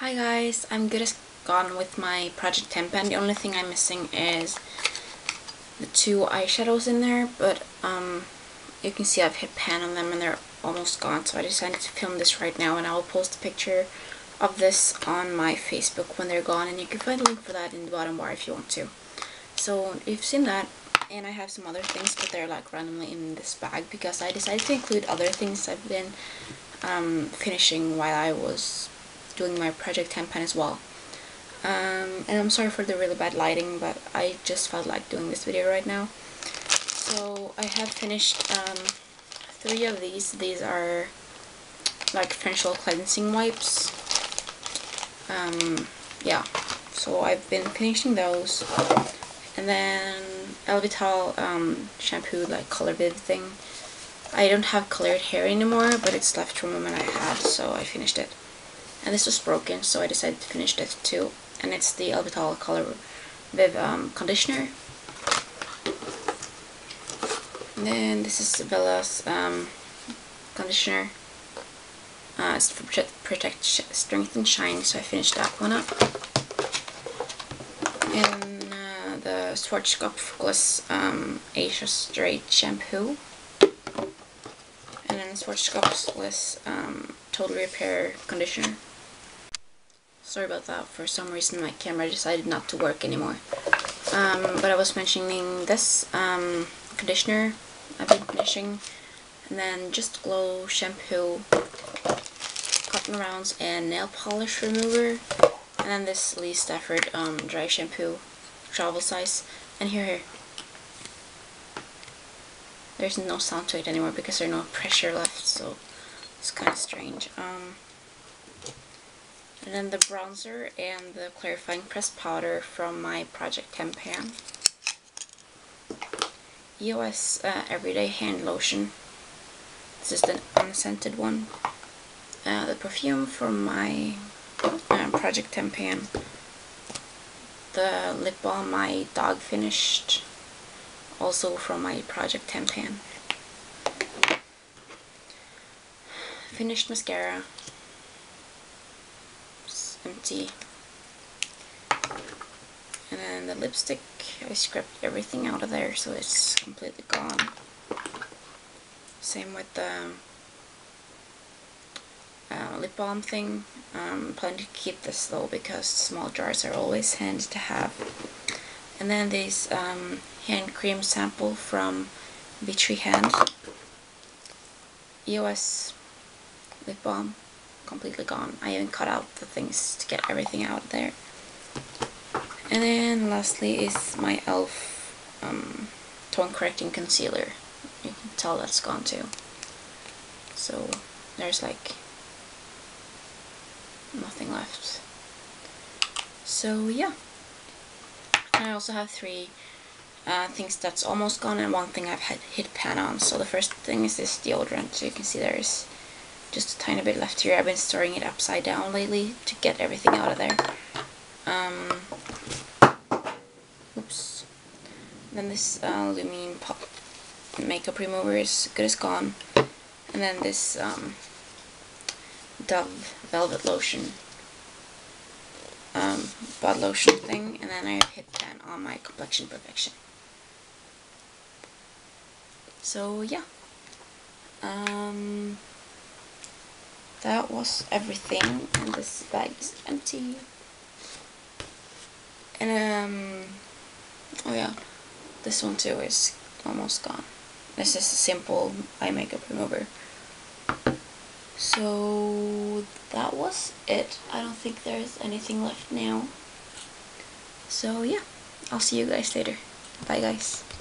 Hi guys, I'm good as gone with my Project 10 pen. The only thing I'm missing is the two eyeshadows in there, but you can see I've hit pan on them and they're almost gone, so I decided to film this right now, and I will post a picture of this on my Facebook when they're gone, and you can find a link for that in the bottom bar if you want to. So you've seen that, and I have some other things, but they're like randomly in this bag because I decided to include other things I've been finishing while I was doing my Project 10 pen as well. And I'm sorry for the really bad lighting, but I just felt like doing this video right now. So I have finished 3 of these. These are like facial cleansing wipes. Yeah, so I've been finishing those. And then Elvital shampoo, like Color Viv thing. I don't have colored hair anymore, but it's left from when I had, so I finished it. And this was broken, so I decided to finish this too. And it's the Elvital Color Viv conditioner. And then this is Bella's conditioner. It's for Protect, Strength and Shine, so I finished that one up. And the Schwarzkopf Gloss Asia Straight shampoo. And then Schwarzkopf Gloss Total Repair conditioner. Sorry about that, for some reason my camera decided not to work anymore. But I was mentioning this conditioner I've been finishing, and then Just Glow shampoo, cotton rounds, and nail polish remover, and then this Lee Stafford dry shampoo, travel size. And here, there's no sound to it anymore because there's no pressure left, so it's kind of strange. And then the bronzer and the clarifying pressed powder from my Project 10 pan. EOS Everyday Hand Lotion. This is the unscented one. The perfume from my Project 10 pan. The lip balm my dog finished, also from my Project 10 pan. Finished mascara. Empty. And then the lipstick, I scraped everything out of there, so it's completely gone. Same with the lip balm thing. Planning to keep this though because small jars are always handy to have. And then this hand cream sample from Vitry Hand. EOS lip balm, completely gone. I even cut out the things to get everything out there. And then lastly is my e.l.f. tone correcting concealer. You can tell that's gone too. So there's like nothing left. So yeah. And I also have 3 things that's almost gone and 1 thing I've hit pan on. So the first thing is this deodorant. So you can see there's just a tiny bit left here. I've been storing it upside down lately to get everything out of there. Oops. Then this Lumine Pop makeup remover is good as gone. And then this Dove Velvet Lotion body lotion thing. And then I have hit pan on my Complexion Perfection. So yeah. That was everything, and this bag is empty. And oh yeah, this one too is almost gone. This is a simple eye makeup remover. So that was it. I don't think there's anything left now. So yeah, I'll see you guys later. Bye guys.